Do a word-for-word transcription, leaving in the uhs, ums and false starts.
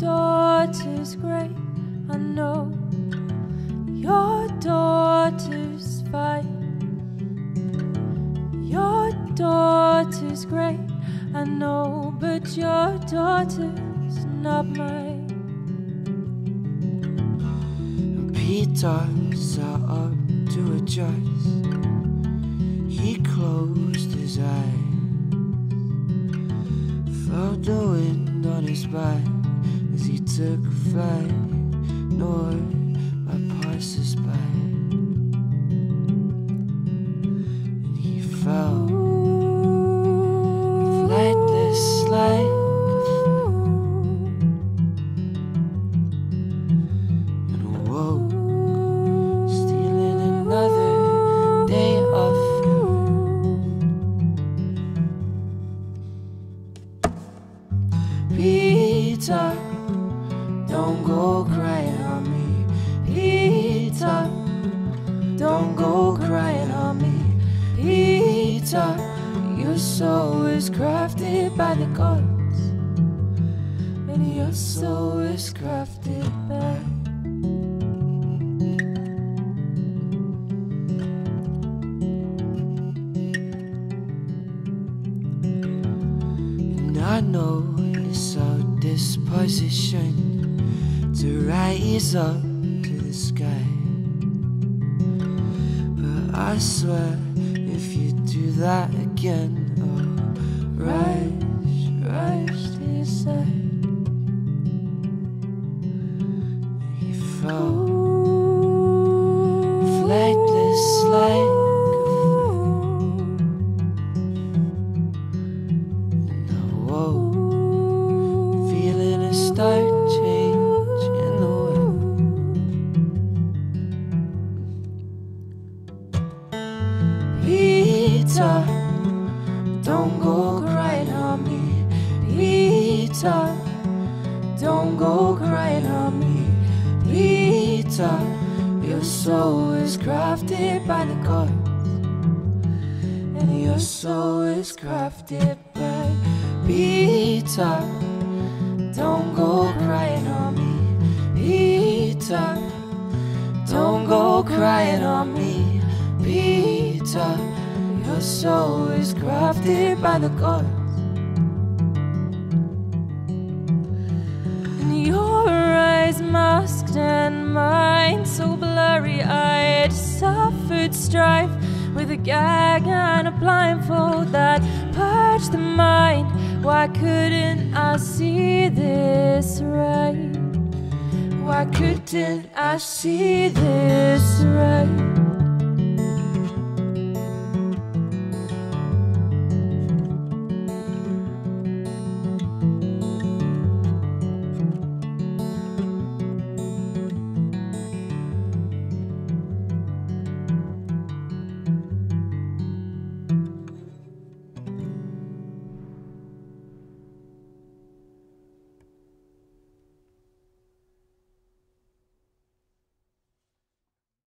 daughter's great, I know. Your daughter's fine. Your daughter's great, I know, but your daughter's not mine. Peter's are up to adjust. He closed his eyes, felt the wind on his back as he took flight, ignored by passers-by, and he fell flightless like a fool, and awoke stealing another day of Peter, don't go crying on me. Peter, don't go crying on me. Peter, your soul is crafted by the gods, and your soul is crafted by and I know it's our disposition to rise up to the sky, but I swear if you do that again, I'll rise, rise to your side. He fell flightless like a fool, and I woke feeling a stark change in the world. Peter, don't go crying on me. Peter, don't go crying on me. Peter, your soul is crafted by the gods, and your soul is crafted by Peter. Don't go crying on me. Peter, don't go crying on me. Peter, your soul is crafted by the gods, and your eyes masked and mine so blurry-eyed, suffered strife with a gag and a blindfold that purged the mind. Why couldn't I see this right? Why couldn't I see this right?